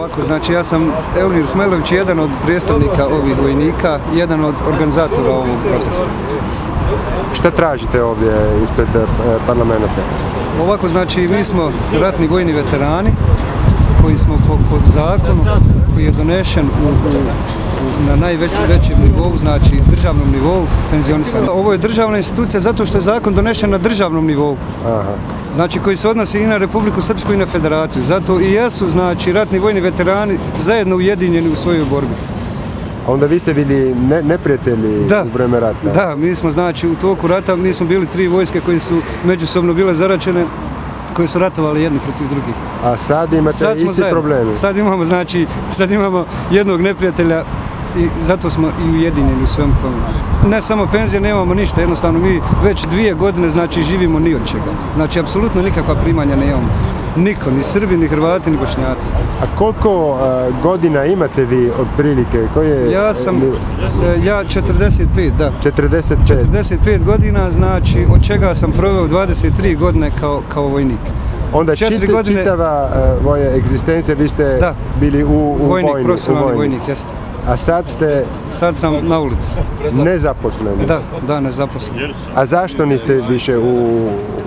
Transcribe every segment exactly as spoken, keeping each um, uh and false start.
Ovako, znači ja sam Elmir Smajlović, jedan od predstavnika ovih vojnika, jedan od organizatora ovog protesta. Šta tražite ovdje ispred parlamenta? Ovako, znači mi smo ratni vojni veterani koji smo po, po zakonu koji je donešen u, u, u, na najvećem nivou, znači državnom nivou, penzionisani. Ovo je državna institucija zato što je zakon donešen na državnom nivou. Aha. Znači koji se odnosi i na Republiku Srpsku i na Federaciju. Zato i jesu, znači, ratni vojni veterani zajedno ujedinjeni u svojoj borbi. A onda vi ste bili ne, neprijatelji da, u vreme rata? Da, mi smo, znači, u toku rata, mi smo bili tri vojske koje su međusobno bile zaračene, koji su ratovali jedni protiv drugih. A sad imate sad isti problemi? Sad imamo, znači, sad imamo jednog neprijatelja i zato smo i ujedinjeni u svemu tome. Ne samo penzije, nemamo ništa, jednostavno mi već dvije godine, znači, živimo ni od čega. Znači, apsolutno nikakva primanja nemamo. Niko, ni Srbi, ni Hrvati, ni Bošnjaci. A koliko uh, godina imate vi od prilike? Koje, ja sam, uh, ja četrdeset pet, da. četrdeset pet? četrdeset pet godina, znači, od čega sam proveo dvadeset tri godine kao, kao vojnik. Onda čit, godine, čitava uh, moja egzistencija, vi ste da, bili u, u vojnik, vojni, profesionalni u vojnik, jeste. A sad ste... Sad sam na ulici. Nezaposleni? Da, da, nezaposleni. A zašto niste više u...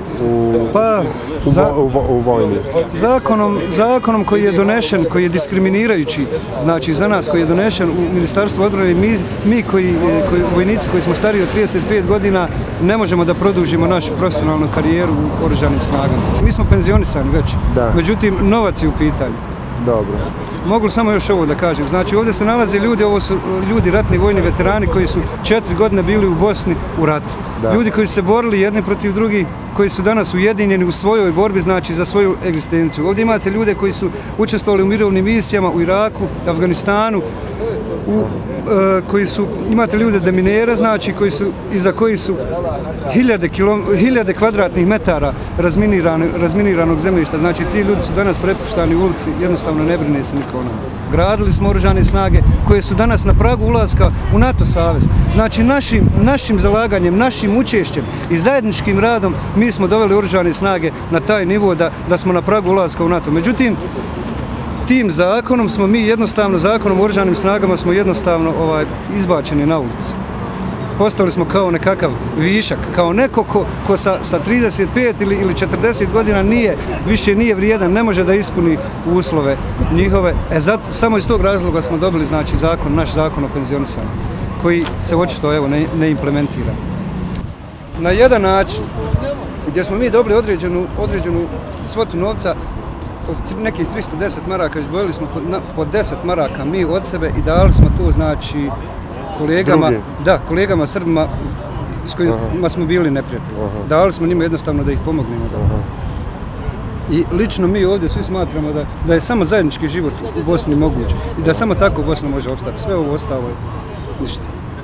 U, pa, u, za, u, u vojni? Zakonom, zakonom koji je donešen, koji je diskriminirajući, znači za nas koji je donešen u Ministarstvu odbrane, mi, mi koji, koji, vojnici koji smo stariji od trideset pet godina, ne možemo da produžimo našu profesionalnu karijeru u oružanim snagama. Mi smo penzionisani već, da. Međutim, novac je u pitanju. Dobro. Mogu samo još ovo da kažem. Znači, ovdje se nalaze ljudi, ovo su ljudi ratni vojni veterani koji su četiri godine bili u Bosni u ratu. Da. Ljudi koji su se borili jedni protiv drugih, koji su danas ujedinjeni u svojoj borbi, znači za svoju egzistenciju. Ovdje imate ljude koji su učestvovali u mirovnim misijama u Iraku, Afganistanu, u, e, koji su, imate ljude deminera, znači, koji su, iza koji su hiljade, kilom, hiljade kvadratnih metara razminirano, razminiranog zemljišta, znači ti ljudi su danas prepuštani u ulici, jednostavno ne brine se niko o nama. Gradili smo oružane snage koje su danas na pragu ulaska u NATO savez. Znači našim, našim zalaganjem, našim učešćem i zajedničkim radom mi smo doveli oružane snage na taj nivo da, da smo na pragu ulaska u NATO. Međutim, tim zakonom smo mi jednostavno, zakonom o oružanim snagama smo jednostavno ovaj, izbačeni na ulicu. Postali smo kao nekakav višak, kao neko ko, ko sa, sa trideset pet ili, ili četrdeset godina nije, više nije vrijedan, ne može da ispuni uslove njihove. E zato, samo iz tog razloga smo dobili, znači, zakon, naš zakon o penzionisanju, koji se očito, evo, ne, ne implementira. Na jedan način, gdje smo mi dobili određenu, određenu svotu novca, od nekih tristo deset maraka, izdvojili smo po, na, po deset maraka mi od sebe i dali smo to, znači, kolegama, Drugi. da, kolegama Srbima s kojima Aha. smo bili neprijatelji. Aha. Dali smo njima jednostavno da ih pomognemo. Da. I lično mi ovdje svi smatramo da, da je samo zajednički život u Bosni moguć i da samo tako Bosna može opstati. Sve ovo ostalo je ništa.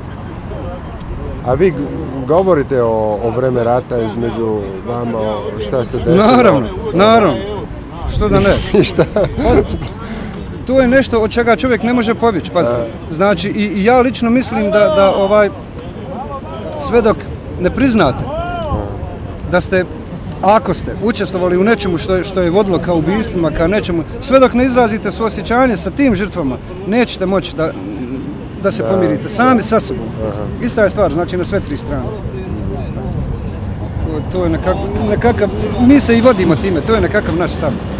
A vi govorite o, o vreme rata između vama, o šta ste desili? Naravno, naravno. Što da ne? Šta? To je nešto od čega čovjek ne može pobjeći, pazite. Znači, i, i ja lično mislim da, da ovaj, sve dok ne priznate da ste, ako ste učestvovali u nečemu što je, što je vodilo kao ubistvima, kao nečemu, sve dok ne izrazite suosjećanje sa tim žrtvama, nećete moći da, da se pomirite sami sa sobom. Ista je stvar, znači na sve tri strane. To, to je nekakav, nekakav, mi se i vodimo time, to je nekakav naš stav.